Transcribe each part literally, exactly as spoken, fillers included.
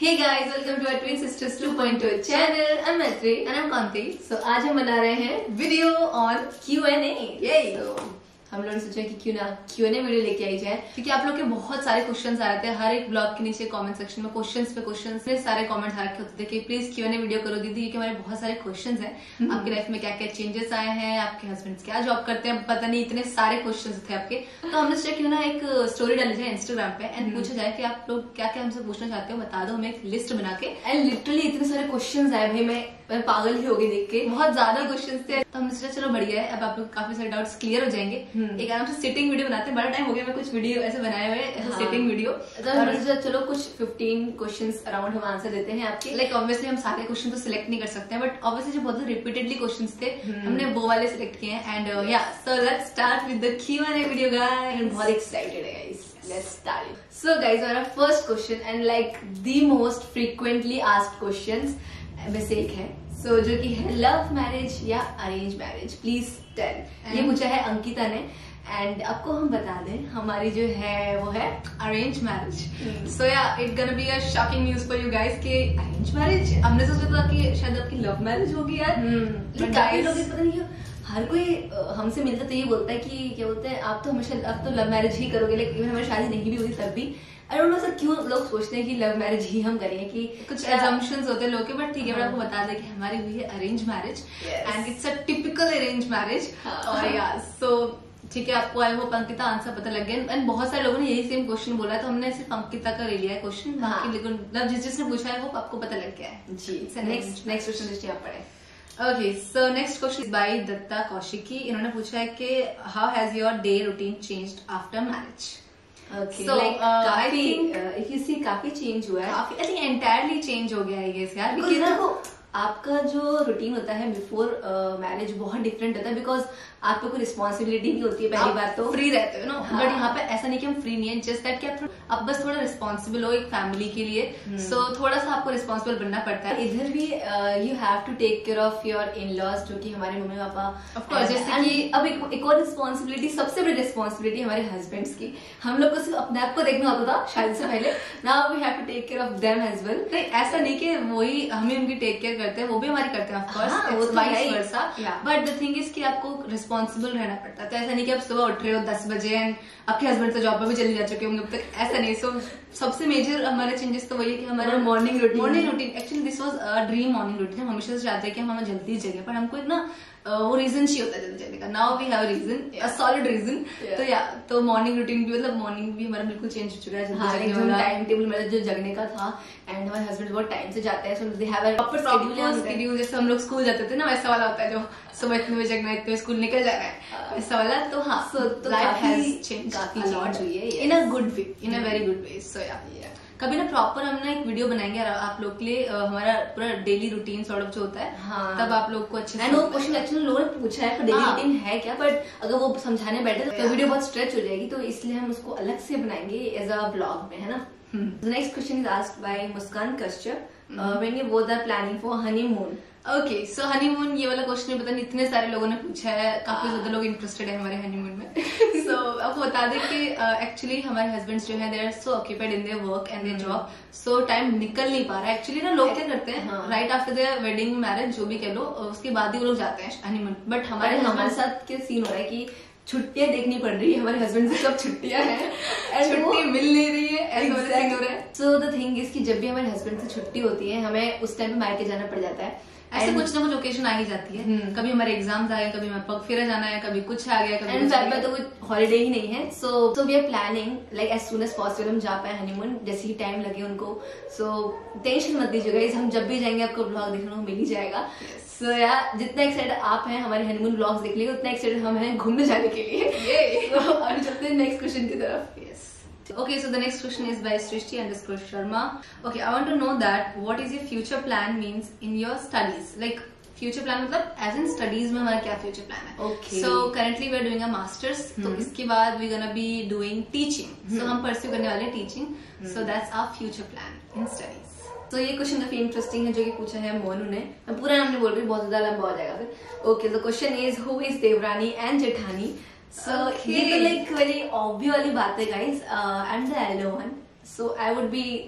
Hey guys, welcome to our Twin Sisters two point two channel. I'm Maitri and I'm Kanti. So आज हम बना रहे हैं video on Q and A. Yay! So, हम लोगों ने सोचा कि क्यों ना Q and A वीडियो लेके आई जाए, क्योंकि आप लोग के बहुत सारे क्वेश्चंस आ रहे थे हर एक ब्लॉग के नीचे कमेंट सेक्शन में क्वेश्चंस पे क्वेश्चंस में सारे कमेंट्स आ रखे होते थे कि please Q and A video करो दीदी, क्योंकि हमारे बहुत सारे क्वेश्चंस हैं. आपकी लाइफ में क्या क्या चेंजेस आए हैं, आपके हस्बैंड क्या जॉब करते हैं, पता नहीं, इतने सारे क्वेश्चंस थे आपके. तो हमने सोचा क्यों ना एक स्टोरी डाली जाए इंस्टाग्राम पे एंड पूछा जाए कि आप लोग क्या क्या हमसे पूछना चाहते हो, बता दो. हमें एक लिस्ट बना के एंड लिटरली इतने सारे क्वेश्चंस आए भाई, मैं मैं पागल ही हो गई देख के, बहुत ज्यादा क्वेश्चंस थे. तो हमने सोचा चलो बढ़िया है, अब आप लोग काफी सारे डाउट्स क्लियर हो जाएंगे. एक आराम से सिटिंग वीडियो बनाते हैं, बड़ा टाइम हो गया मैं कुछ वीडियो ऐसे बनाए हुए ऐसे सिटिंग वीडियो. तो हमने सोचा चलो कुछ फिफ्टीन क्वेश्चंस अराउंड हम आंसर देते हैं आपके. लाइक ऑब्वियसली हम सारे क्वेश्चन तो सिलेक्ट नहीं कर सकते हैं, बट ऑब्वियसली जो बहुत रिपीटेडली क्वेश्चंस थे हमने वो वाले सिलेक्ट किए हैं. And yeah so let's start with the Q and A video guys. बहुत एक्साइटेड है guys. Let's start it. So guys, our first question and like the most frequently asked questions में से एक है, so जो कि है लव मैरिज या अरेंज मैरिज, प्लीज टेल. ये पूछा है अंकिता ने एंड आपको हम बता दें हमारी जो है वो है arrange marriage. So yeah it gonna be a shocking news for you guys कि अरेंज मैरिज. हमने सोचा था कि शायद आपकी लव मैरिज होगी यार, लेकिन काफी लोग पता नहीं हर कोई हमसे मिलता तो ये बोलता है कि क्या बोलते हैं आप तो हमेशा अब तो लव मैरिज ही करोगे, लेकिन हमारी शादी नहीं भी होगी तब भी. आई डोंट नो सर क्यों लोग सोचते हैं कि लव मैरिज ही हम करेंगे, कि कुछ assumptions होते हैं लोगों के. बट ठीक है, मैं आपको बता दें कि हमारी हुई है arrange marriage and it's a typical arrange marriage. और यार सो ठीक है, आपको आई होप अंकिता आंसर पता लग गया. एंड बहुत सारे लोगों ने यही सेम क्वेश्चन बोला है, तो हमने सिर्फ अंकिता का ले लिया है क्वेश्चन. बाकी लेकिन जिस जिसने पूछा है होप आपको पता लग गया है जी. नेक्स्ट नेक्स्ट क्वेश्चन दृष्टि आप पढ़े. Okay, so next question by Datta Kaushiki. इन्होंने पूछा है कि how has your day routine changed after marriage. Okay, so like, uh, काफी, I think uh, if you see काफी चेंज हुआ है. काफी आई थिंक एंटायरली चेंज हो गया है ये यार, क्योंकि देखो आपका जो रूटीन होता है बिफोर मैरिज uh, बहुत डिफरेंट होता है, बिकॉज आप पे कोई रिस्पॉन्सिबिलिटी नहीं होती है पहली बार तो फ्री रहते हो नो. हाँ. बट यहाँ पे ऐसा नहीं कि हम फ्री नहीं है, जस्ट दैट कि आप आप बस थोड़ा रिस्पॉन्सिबल हो एक फैमिली के लिए. सो so, थोड़ा सा आपको रिस्पॉन्सिबल बनना पड़ता है. इधर भी you have to take care of your in laws, जो कि हमारे मम्मी पापा ऑफ कोर्स. जैसे कि अब एक, एक और रिस्पॉन्सिबिलिटी, सबसे बड़ी रिस्पॉन्सिबिलिटी हमारे हस्बैंड्स की. हम लोग को सिर्फ अपने आप को देखना होता था शादी से पहले. Now we have to take care of them as well. नहीं ऐसा नहीं कि वही हमें उनकी टेक केयर करते हैं, वो भी हमारी करते हैं of course, vice versa. But the thing is कि आपको रिस्पॉन्सिबल रहना पड़ता है. तो ऐसा नहीं कि आप सुबह उठ रहे हो दस बजे एंड आपके हस्बैंड तो जॉब पे भी चले जा चुके होंगे अब तक, ऐसा नहीं. सो सबसे मेजर हमारे चेंजेस तो वही है कि हमारा morning routine morning routine actually this was a dream morning routine. हम हमेशा से चाहते हैं कि हम हमें जल्दी जगह, पर हमको एक ना वो रीजन चाहिए होता है जल्दी जगने का. Now we have reason, a solid reason. तो या तो मॉर्निंग रूटीन भी मतलब मॉर्निंग भी हमारा बिल्कुल चेंज हो चुका है. जल्दी टाइम टेबल मेरा जो जगने का था, एंड हमारे हस्बैंड बहुत टाइम से जाते हैं, so they have a proper schedule. जैसे हम लोग स्कूल जाते थे ना, वैसा वाला होता है जो सुबह इतने बजे जगना, इतने स्कूल निकल जाना है, ऐसा वाला. तो हाँ, सो लाइफ हैज चेंज काफी लॉट हुई है in a good way, in a very good way. So yeah कभी ना प्रॉपर हम ना एक वीडियो बनाएंगे आप लोग के लिए, हमारा पूरा डेली रूटीन सॉर्ट ऑफ जो होता है. हाँ. तब आप लोग को अच्छे से वो क्वेश्चन एक्चुअली लोगों ने पूछा है डेली रूटीन है क्या, बट अगर वो समझाने बैठे तो वीडियो बहुत स्ट्रेच हो जाएगी, तो इसलिए हम उसको अलग से बनाएंगे एज अ ब्लॉग में, है ना. Next question is asked by Muskan Kashyap. When you both are planning for honeymoon. Okay, so honeymoon ये वाला क्वेश्चन पता नहीं इतने सारे लोगों ने पूछा है, काफी ज्यादा लोग इंटरेस्टेड है हमारे हनीमून में. सो so, आपको बता दें कि एक्चुअली uh, हमारे हस्बैंड्स जो है they are so occupied in their work and their job, so time निकल नहीं पा रहा है. एक्चुअली ना लोग क्या करते हैं right after their wedding marriage जो भी कह लो, उसके बाद ही वो लोग जाते हैं हनीमून. बट हमारे हमारे साथ क्या सीन हो रहा है कि छुट्टियां देखनी पड़ रही है हमारे हस्बैंड से, कब छुट्टियां हैं, छुट्टी मिल नहीं रही है, ऐसा वाला सीन हो रहा है. सो द थिंग इज कि जब भी हमारे हस्बैंड से छुट्टी होती है, हमें उस टाइम पे मायके जाना पड़ जाता है. ऐसे कुछ ना कुछ ओकेजन आ ही जाती है. कभी हमारे एग्जाम्स आ गए, कभी हमें पग फेरा जाना है, कभी कुछ आ गया, कभी एंड में तो कुछ हॉलीडे ही नहीं है. So so we are planning like as soon as possible हम जा पाए हनीमून, जैसे ही टाइम लगे उनको. सो टेंशन मत लीजिएगा, हम जब भी जाएंगे आपको ब्लॉग देखने को मिल ही जाएगा. सो so, या जितना एक्साइटेड आप हैं हमारे हनीमून ब्लॉग्स देख लीजिए, उतना एक्साइटेड हम हैं घूमने जाने के लिए. और चलते हैं नेक्स्ट क्वेश्चन की तरफ. Yes. Okay, so the next question is by Srishti underscore Sharma. Okay, I want to know that what is your future plan means in your studies? Like future plan मतलब as in studies में हमारा क्या future plan है? Okay. So currently we are doing a masters. Hmm. तो इसके बाद we gonna be doing teaching. Hmm. So हम pursue करने वाले teaching. Hmm. So that's our future plan in studies. तो ये क्वेश्चन काफी इंटरेस्टिंग है जो कि पूछा है मोनू ने. मैं पूरा नाम नहीं बोल रही, बहुत ज्यादा लंबा हो जाएगा फिर. Okay, the question is who is देवरानी एंड जेठानी. सो ये तो लाइक वेरी ऑब्वियस वाली बात है guys. I am the elder one, so I would be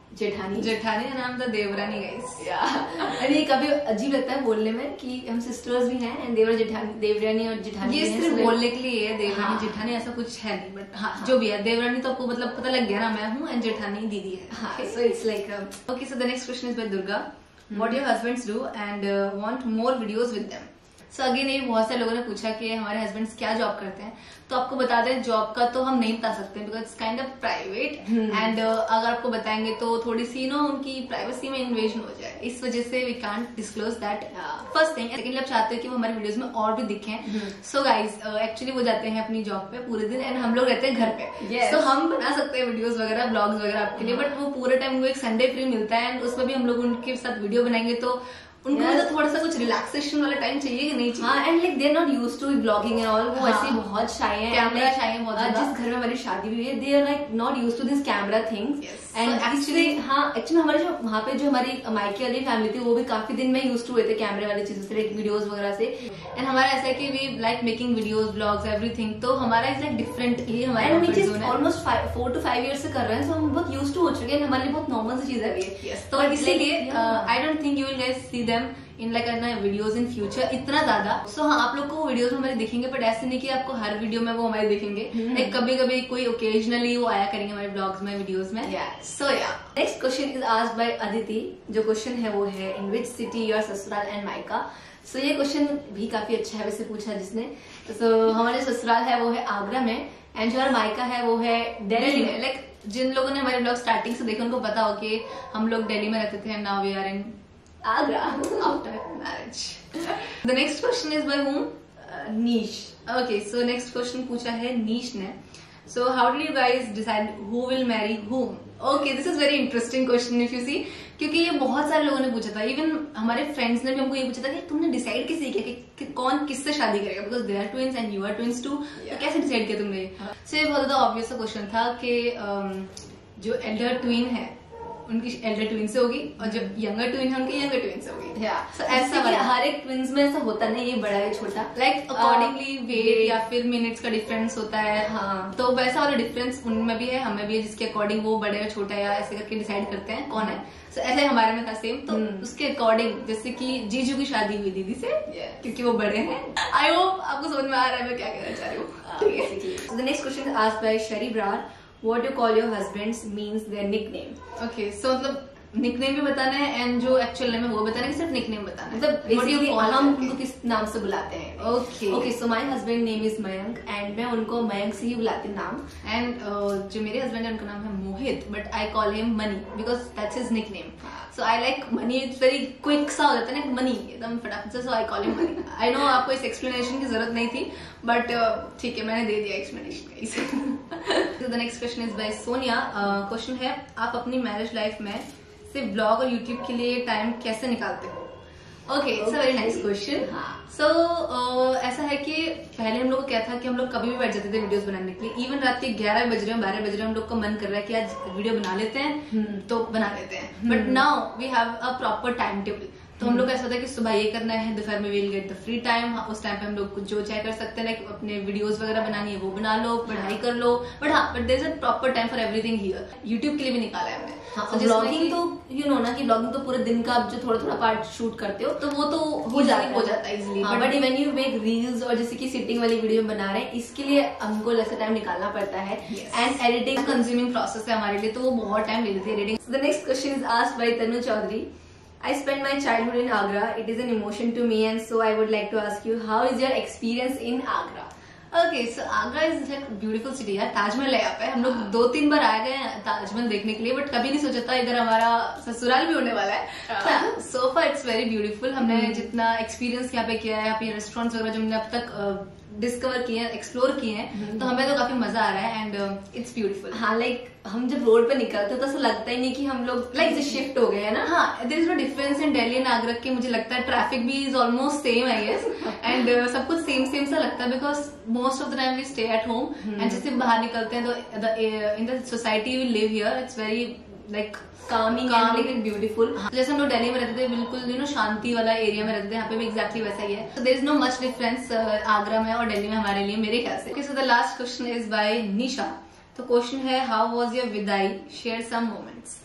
जेठानी जेठानी का नाम था देवरानी गाइस। अरे ये काफी अजीब लगता है बोलने में कि हम सिस्टर्स भी हैं एंड देवर जेठानी, देवरानी और जेठानी। ये सिर्फ बोलने के लिए है देवरानी हाँ। जेठानी ऐसा कुछ है नहीं, बट हाँ, हाँ जो भी है देवरानी तो आपको मतलब पता लग गया ना मैं हूँ, एंड जेठानी दीदी है। हाँ, so it's like okay. So the next question is by Durga, what your husbands do and want more videos with them. So again ये बहुत सारे लोगों ने पूछा कि हमारे हस्बैंड्स क्या जॉब करते हैं, तो आपको बता दें जॉब का तो हम नहीं बता सकते because it's kind of private, and अगर आपको बताएंगे तो थोड़ी सी नो उनकी प्राइवेसी में इन्वेजन हो जाए, इस वजह से we can't disclose that first thing. Secondly आप चाहते हो कि वो हमारे वीडियोस में और भी दिखें, सो गाइज एक्चुअली वो जाते हैं अपनी जॉब पे पूरे दिन एंड हम लोग रहते हैं घर पे, सो yes. so, हम बना सकते हैं वीडियोस वगैरह ब्लॉग्स वगैरह आपके लिए, बट वो पूरे टाइम उनको एक संडे फ्री मिलता है एंड उसमें भी हम लोग उनके साथ वीडियो बनाएंगे तो उनको yes. तो थोड़ा सा कुछ रिलैक्सेशन वाला टाइम चाहिए कि नहीं चाहिए। हाँ, and like they are not used to blogging and all, वो हाँ. ऐसे बहुत शाय हैं, कैमरा शाय हैं बहुत ज्यादा। जिस घर में हमारी शादी हुई है they are like not used to this camera things, and actually हाँ एक्चुअली हमारे जो वहाँ पे जो हमारी मायके वाली फैमिली थी वो भी काफी दिन में यूज्ड टू हुए थे कैमरे वाली चीजों से, लाइक वीडियोस वगैरह से, एंड हमारा ऐसा है कि we like making videos blogs everything, तो हमारा इज लाइक डिफरेंट, ये हमारा almost almost two five year से कर रहे हैं, सो हम बहुत यूज्ड टू हो चुके हैं, हमारे लिए बहुत नॉर्मल सी चीज है ये। तो इसीलिए I don't think you will guys see them in like videos in future इतना ज्यादा। सो so, हाँ आप लोग को वीडियोस में हमारे दिखेंगे, बट ऐसे नहीं कि आपको हर वीडियो में वो हमारे दिखेंगे, लाइक कभी कभी कोई ओकेजनली वो आया करेंगे हमारे ब्लॉग्स में वीडियोस में। सो या next question is asked by Aditi. जो क्वेश्चन है वो है इन विच सिटी योर ससुराल एंड मायका। सो ये क्वेश्चन भी काफी अच्छा है वैसे पूछा जिसने। सो so, हमारे ससुराल है वो है आगरा में एंड जो हमारा मायका है वो है दिल्ली में। लाइक जिन लोगों ने हमारे ब्लॉग स्टार्टिंग से देखे उनको पता हो कि हम लोग दिल्ली में रहते थे, now we are in Agra after marriage. The next question is by whom, Neesh. Okay, so next question पूछा है नीश ने। So how do you guys decide who will marry whom? Okay, this is very interesting question if you see, क्योंकि ये बहुत सारे लोगों ने पूछा था, इवन हमारे फ्रेंड्स ने भी हमको ये पूछा था कि तुमने डिसाइड कैसे किया कि, कि कौन किससे शादी करेगा, because they are twins and you are twins too, तो कैसे डिसाइड किया तुमने? सो ये बहुत ज्यादा ऑब्वियस क्वेश्चन था कि um, जो एल्डर ट्विन है उनकी एल्डर ट्विन से होगी और जो यंगर ट्विन है उनकी यंगर ट्विन से होगी। so, ऐसा हर एक ट्विन्स में ऐसा होता नहीं, ये बड़ा है छोटा, लाइक अकॉर्डिंगली वेट या फिर मिनट्स का डिफरेंस होता है। हाँ, तो वैसा वाला डिफरेंस उनमें भी है, हमें भी है, जिसके अकॉर्डिंग वो बड़े या छोटा या ऐसे करके डिसाइड करते हैं कौन है। सो so, ऐसा ही हमारे में था सेम। तो hmm. उसके अकॉर्डिंग जैसे कि जीजू की शादी हुई दीदी से, yeah. क्योंकि वो बड़े हैं। आई होप आपको समझ में आ रहा है मैं क्या कहना चाह रही हूँ। The next question asked by Shari Brar, what you call your husbands means their nickname. Okay, so मतलब निकनेम भी बताना है एंड जो एक्चुअल नेम है वो बताना है, सिर्फ निकनेम बताना है, मतलब हम उनको किस नाम से बुलाते हैं। Okay okay, so my husband name is Mayank and मैं उनको मयंक से ही बुलाती हूँ नाम। एंड uh, जो मेरे हस्बैंड है उनका नाम है Mohit, but I call him money because that's his nickname. So I like money, it's very quick सा हो जाता है ना मनी, एकदम फटाफट से, so I call him money. I know आपको इस एक्सप्लेनेशन की जरूरत नहीं थी, बट ठीक है मैंने दे दिया explanation. The next question is by Sonia. Question है, आप अपनी मैरिज लाइफ में सिर्फ ब्लॉग और यूट्यूब के लिए टाइम कैसे निकालते हो? Okay, it's a very nice question. So ऐसा है कि पहले हम लोग को क्या था कि हम लोग कभी भी बैठ जाते थे वीडियोस बनाने के लिए, इवन रात के ग्यारह बज रहे हैं बारह बज रहे हैं हम लोग को मन कर रहा है कि आज वीडियो बना लेते हैं, hmm. तो बना लेते हैं, but now we have a proper time table. तो हम लोग का ऐसा होता है कि सुबह ये करना है, दोपहर में will get the free time, उस टाइम पे हम लोग कुछ जो चाहे कर सकते हैं, लाइक अपने वीडियोस वगैरह बनानी है वो बना लो, पढ़ाई कर लो, बट हाँ but there is a proper time for everything here. YouTube के लिए भी निकाला है हमने। ब्लॉगिंग तो यू नो ना कि ब्लॉगिंग तो पूरे दिन का आप जो थोड़ा थोड़ा पार्ट शूट करते हो तो वो तो हो जाता हो जाता है easily, but when you make reels और जैसे कि सिटिंग वाली वीडियो बना रहे हैं, इसके लिए हमको ऐसा टाइम निकालना पड़ता है एंड एडिटिंग कंज्यूमिंग प्रोसेस है हमारे लिए, तो वो बहुत टाइम ले लेती है editing. The next question is asked by Tanu Chaudhary. I spent my childhood in Agra. It is an emotion to me, and so I would like to ask you, how is your experience in Agra? Okay, so Agra is like beautiful city है, ताजमहल है यहाँ पे। हम लोग दो तीन बार आए गए हैं ताजमहल देखने के लिए, बट कभी नहीं सोचा था इधर हमारा ससुराल भी होने वाला है। So far it's very beautiful. हमने जितना एक्सपीरियंस यहाँ पे किया है, यहाँ पे रेस्टोरेंट्स वगैरह जो हमने अब तक डिस्कवर किए हैं, एक्सप्लोर किए हैं, तो हमें तो काफी मजा आ रहा है एंड इट्स ब्यूटीफुल। हाँ, लाइक हम जब रोड पे निकलते तो ऐसा लगता ही नहीं कि हम लोग लाइक like, शिफ्ट हो गए हैं ना। हाँ, there is no difference in Delhi and Agra के, मुझे लगता है ट्रैफिक भी is almost same I guess, and सब कुछ सेम सेम सा लगता है because most of the time we stay at home and जैसे बाहर निकलते हैं तो in the society we live here, it's very like calming and like beautiful। हाँ, जैसे हम लोग दिल्ली में रहते थे बिल्कुल यू नो शांति वाला एरिया में रहते थे, यहाँ पे भी एक्जैक्टली वैसा ही है। so there is no much difference Agra में और दिल्ली में हमारे लिए, मेरे ख्याल से। so the last question is by निशा। तो क्वेश्चन है, how was your vidaai, share some moments.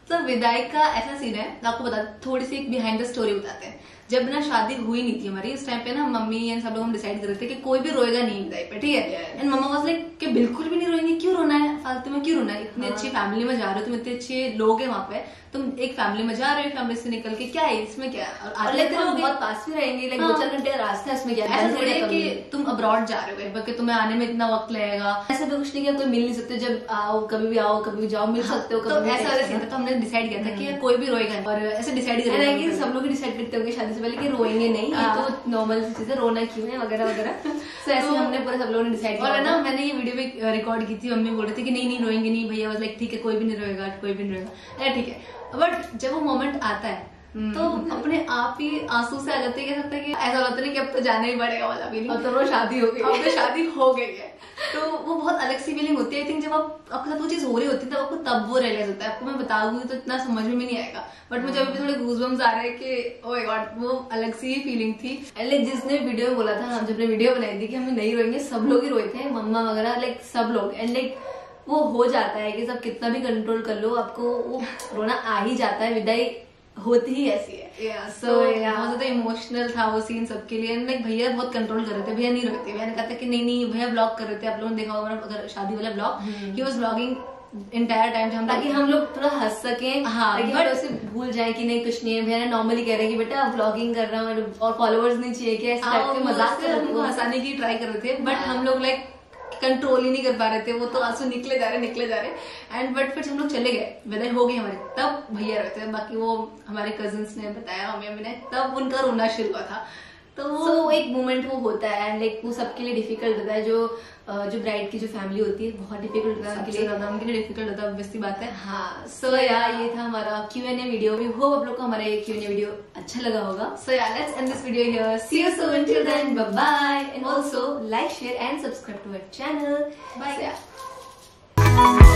तो विदाई का ऐसा सीन है, आपको बता थोड़ी सी बिहाइंड द स्टोरी बताते हैं। जब ना शादी हुई नहीं थी हमारी, उस टाइम पे ना मम्मी एंड सब लोग हम डिसाइड कर रहे थे कि कोई भी रोएगा नहीं विदाई पे, ठीक है। एंड मम्मा वाज लाइक कि बिल्कुल भी नहीं रोएंगे, क्यों रोना है, फालतू में क्यों रोना है, इतनी अच्छी फैमिली में जा रहे हो, तुम इतने अच्छे लोग हैं वहाँ पे, तुम एक फैमिली में जा रहे हो, फैमिली से निकल के क्या है इसमें, क्या है, और लाइक बहुत पास में रहेंगे, लाइक दो चार घंटे का रास्ता है, इसमें क्या है, ऐसा थोड़ी है कि तुम अब्रॉड जा रहे हो कि तुम्हें आने में इतना वक्त लगेगा, ऐसा भी कुछ नहीं किया, कोई मिल नहीं सकते, जब आओ कभी भी आओ कभी भी जाओ, मिल सकते हो तो ऐसा वाला सीन था। तो हमने डिसाइड किया था कि कोई भी रोएगा नहीं, और ऐसे डिसाइड किया कि सब लोग डिसाइड करते होंगे शादी से पहले कि रोएंगे नहीं, ये तो नॉर्मल सी चीज है, रोना क्यों है वगैरह वगैरह। तो ऐसे हमने पूरे सब लोगों ने डिसाइड किया। और ना मैंने ये वीडियो भी रिकॉर्ड की थी, मम्मी बोल रहे थे कि नहीं नहीं रोएंगे नहीं भैया, बस लाइक ठीक है कोई भी नहीं रोएगा, कोई भी नहीं रोएगा, ठीक है। बट जब वो मोमेंट आता है तो अपने आप ही आंसू से आ जाते हैं, कह सकते हैं कि ऐसा लगता नहीं कि अब तो जाना ही पड़ेगा वाला फीलिंग, अब तो वो शादी हो गई, अब तो शादी हो गई है। तो वो बहुत अलग सी फीलिंग होती है। आई थिंक जब आप आपके साथ वो चीज हो रही होती है तब आपको तब वो रियलाइज होता है। आपको मैं बताऊंगी तो इतना समझ में भी नहीं आएगा, बट मुझे अभी थोड़े गूज़बम्स आ रहे हैं कि ओह माय गॉड, वो अलग सी ही फीलिंग थी। लाइक जिसने वीडियो में बोला था, हम जब ने वीडियो बनाई थी कि हम नहीं रोएंगे, सब लोग ही रोए थे, मम्मा वगैरह, लाइक सब लोग। एंड लाइक वो हो जाता है कि सब कितना भी कंट्रोल कर लो, आपको वो रोना आ ही जाता है, विदाई होती ही ऐसी है। yeah, so, so yeah. बहुत ज्यादा इमोशनल था वो सीन सबके लिए। लाइक भैया बहुत कंट्रोल कर रहे थे, भैया नहीं रोते, भैया ने कहा था कि नहीं नहीं, भैया ब्लॉग कर रहे थे, आप लोगों ने देखा होगा अगर शादी वाला blog, he was blogging entire time, हम ताकि हम लोग थोड़ा हंस सके, हाँ, ताकि हम उसे भूल जाए कि नहीं कुछ नहीं है। भैया ने नॉर्मली कह रहे हैं कि बेटा ब्लॉगिंग कर रहा हूँ और फॉलोअर्स नहीं चाहिए, कि ऐसे टाइप के मजाक कर हमको हंसाने की ट्राई कर रहे थे, बट हम लोग लाइक कंट्रोल ही नहीं कर पा रहे थे, वो तो आंसू निकले जा रहे निकले जा रहे एंड बट फिर हम लोग चले गए, विदाई हो गई हमारी, तब भैया रहते हैं। बाकी वो हमारे कजिन्स ने बताया, मम्मी मम्मी ने, तब उनका रोना शुरू हुआ था। तो वो so, एक मोमेंट वो होता है एंड लाइक वो सबके लिए डिफिकल्ट होता है, जो जो ब्राइड की जो फैमिली होती है बहुत डिफिकल्ट होता है उनके लिए, ज्यादा उनके लिए डिफिकल्ट होता है, ऑब्वियस बात है। हाँ, सो यार ये था हमारा Q and A video. We hope आप लोग को हमारा ये क्यू एंड ए वीडियो अच्छा लगा होगा। सो यार let's end this video here, see you soon, till then bye bye, and also like share and subscribe to our channel. Bye.